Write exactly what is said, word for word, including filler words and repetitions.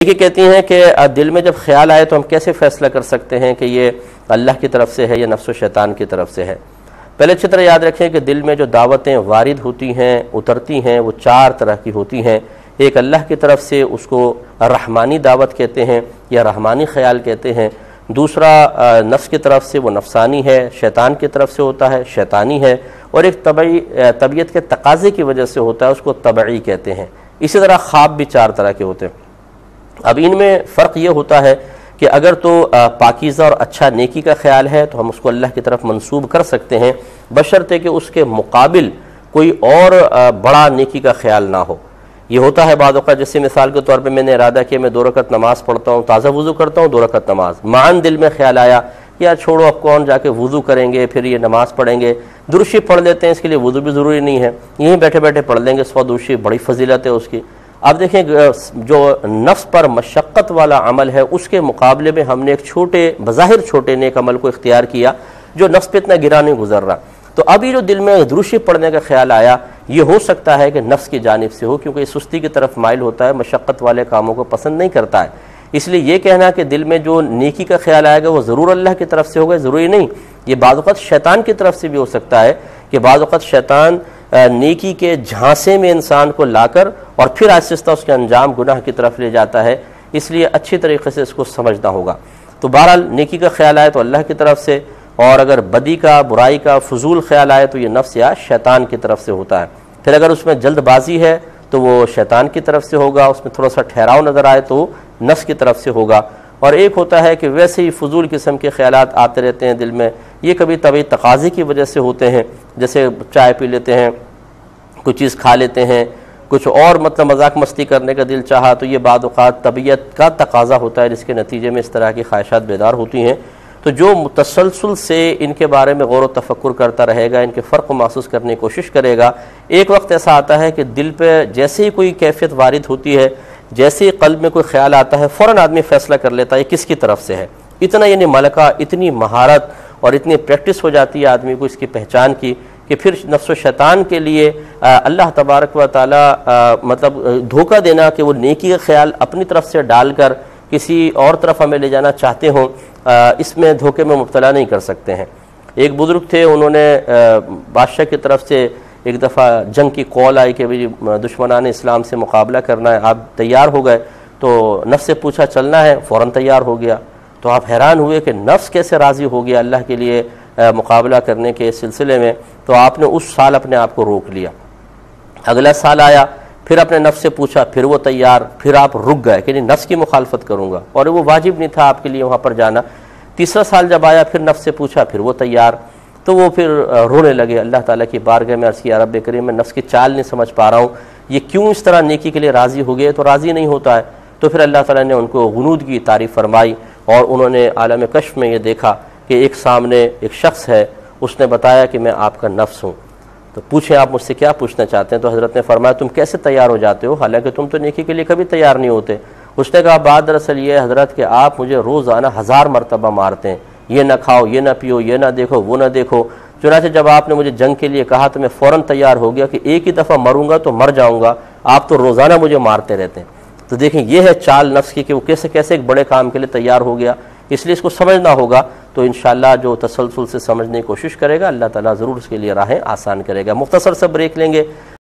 یہ کہتی ہیں کہ دل میں جب خیال آئے تو ہم کیسے فیصلہ کر سکتے ہیں کہ یہ اللہ کی طرف سے ہے یا نفس و شیطان کی طرف سے ہے؟ پہلے اچھی طرح یاد رکھیں کہ دل میں جو دعوتیں وارد ہوتی ہیں، اترتی ہیں، وہ چار طرح کی ہوتی ہیں۔ ایک اللہ کی طرف سے، اس کو رحمانی دعوت کہتے ہیں یا رحمانی خیال کہتے ہیں۔ دوسرا نفس کی طرف سے، وہ نفسانی ہے، شیطان کی طرف سے ہوتا ہے، شیطانی ہے۔ اور ایک طبعی طبیعت کے تقاضے کی وجہ سے ہوتا ہے، اس کو طبعی کہتے ہیں۔ اسی طرح خواب بھی چار طرح کے ہوتے ہیں۔ اب ان میں فرق یہ ہوتا ہے کہ اگر تو پاکیزہ اور اچھا نیکی کا خیال ہے تو ہم اس کو اللہ کی طرف منسوب کر سکتے ہیں، بشرطے کہ اس کے مقابل کوئی اور بڑا نیکی کا خیال نہ ہو۔ یہ ہوتا ہے بعض اوقات، جیسے مثال کے طور پہ میں نے ارادہ کیا میں دو رکعت نماز پڑھتا ہوں، تازہ وضو کرتا ہوں، دو رکعت نماز، معاً دل میں خیال آیا یا چھوڑو اب کون جا کے وضو کریں گے پھر یہ نماز پڑھیں گے، درود شریف پڑھ لیتے ہیں، اس کے لیے وضو بھی ضروری نہیں ہے، یہیں بیٹھے بیٹھے پڑھ لیں گے سو درود شریف، بڑی فضیلت ہے اس کی۔ اب دیکھیں جو نفس پر مشقت والا عمل ہے اس کے مقابلے میں ہم نے ایک چھوٹے بظاہر چھوٹے نیک عمل کو اختیار کیا جو نفس پہ اتنا گرا نہیں گزر رہا، تو ابھی جو دل میں درود شریف پڑھنے کا خیال آیا یہ ہو سکتا ہے کہ نفس کی جانب سے ہو، کیونکہ یہ سستی کی طرف مائل ہوتا ہے، مشقت والے کاموں کو پسند نہیں کرتا ہے۔ اس لیے یہ کہنا کہ دل میں جو نیکی کا خیال آئے گا وہ ضرور اللہ کی طرف سے ہوگا، ضروری نہیں۔ یہ بعض اوقات شیطان کی طرف سے بھی ہو سکتا ہے کہ بعض اوقات شیطان نیکی کے جھانسے میں انسان کو لا کر اور پھر آہستہ آہستہ اس کے انجام گناہ کی طرف لے جاتا ہے، اس لیے اچھی طریقے سے اس کو سمجھنا ہوگا۔ تو بہرحال نیکی کا خیال آئے تو اللہ کی طرف سے، اور اگر بدی کا، برائی کا، فضول خیال آئے تو یہ نفس یا شیطان کی طرف سے ہوتا ہے۔ پھر اگر اس میں جلد بازی ہے تو وہ شیطان کی طرف سے ہوگا، اس میں تھوڑا سا ٹھہراؤ نظر آئے تو نفس کی طرف سے ہوگا۔ اور ایک ہوتا ہے کہ ویسے ہی فضول قسم کے خیالات آتے رہتے ہیں دل میں، یہ کبھی طبعی تقاضے کی وجہ سے ہوتے ہیں، جیسے چائے پی لیتے ہیں، کچھ چیز کھا لیتے ہیں، کچھ اور مطلب مذاق مستی کرنے کا دل چاہا، تو یہ بعض اوقات طبیعت کا تقاضا ہوتا ہے جس کے نتیجے میں اس طرح کی خواہشات بیدار ہوتی ہیں۔ تو جو متسلسل سے ان کے بارے میں غور و تفکر کرتا رہے گا، ان کے فرق کو محسوس کرنے کی کوشش کرے گا، ایک وقت ایسا آتا ہے کہ دل پہ جیسے ہی کوئی کیفیت وارد ہوتی ہے، جیسے ہی قلب میں کوئی خیال آتا ہے، فوراً آدمی فیصلہ کر لیتا ہے کس کی طرف سے ہے۔ اتنا یعنی ملکہ، اتنی مہارت اور اتنی پریکٹس ہو جاتی ہے آدمی کو اس کی پہچان کی کہ پھر نفس و شیطان کے لیے اللہ تبارک و تعالی مطلب دھوکہ دینا کہ وہ نیکی کا خیال اپنی طرف سے ڈال کر کسی اور طرف ہمیں لے جانا چاہتے ہوں، اس میں دھوکے میں مبتلا نہیں کر سکتے ہیں۔ ایک بزرگ تھے، انہوں نے بادشاہ کی طرف سے ایک دفعہ جنگ کی کال آئی کہ بھئی دشمنان اسلام سے مقابلہ کرنا ہے، آپ تیار ہو گئے؟ تو نفس سے پوچھا چلنا ہے، فوراً تیار ہو گیا۔ تو آپ حیران ہوئے کہ نفس کیسے راضی ہو گیا اللہ کے لیے مقابلہ کرنے کے سلسلے میں، تو آپ نے اس سال اپنے آپ کو روک لیا۔ اگلا سال آیا، پھر اپنے نفس سے پوچھا، پھر وہ تیار، پھر آپ رک گئے کہ نہیں نفس کی مخالفت کروں گا، اور وہ واجب نہیں تھا آپ کے لیے وہاں پر جانا۔ تیسرا سال جب آیا، پھر نفس سے پوچھا، پھر وہ تیار، تو وہ پھر رونے لگے، اللہ تعالیٰ کی بارگاہ میں عرض کیا رب کریم میں نفس کی چال نہیں سمجھ پا رہا ہوں، یہ کیوں اس طرح نیکی کے لیے راضی ہو گئے؟ تو راضی نہیں ہوتا ہے۔ تو پھر اللہ تعالیٰ نے ان کو غنود کی تعریف فرمائی، اور انہوں نے عالم کشف میں یہ دیکھا کہ ایک سامنے ایک شخص ہے، اس نے بتایا کہ میں آپ کا نفس ہوں۔ تو پوچھیں آپ مجھ سے کیا پوچھنا چاہتے ہیں؟ تو حضرت نے فرمایا تم کیسے تیار ہو جاتے ہو حالانکہ تم تو نیکی کے لیے کبھی تیار نہیں ہوتے؟ اس نے کہا بات دراصل یہ حضرت کہ آپ مجھے روزانہ ہزار مرتبہ مارتے ہیں، یہ نہ کھاؤ، یہ نہ پیو، یہ نہ دیکھو، وہ نہ دیکھو، چنانچہ جب آپ نے مجھے جنگ کے لیے کہا تو میں فوراً تیار ہو گیا کہ ایک ہی دفعہ مروں گا تو مر جاؤں گا، آپ تو روزانہ مجھے مارتے رہتے ہیں۔ تو دیکھیں یہ ہے چال نفس کی کہ وہ کیسے کیسے ایک بڑے کام کے لیے تیار ہو گیا، اس لیے اس کو سمجھنا ہوگا۔ تو انشاءاللہ جو تسلسل سے سمجھنے کی کوشش کرے گا اللہ تعالیٰ ضرور اس کے لیے راہیں آسان کرے گا۔ مختصر سے بریک لیں گے۔